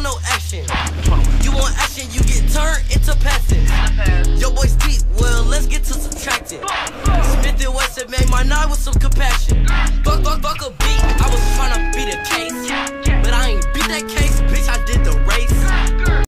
want no action. You want action, you get turned into passive. Your boy's deep, well, let's get to subtracting. Smith and Wesson made my night with some compassion. Fuck a beat, I was tryna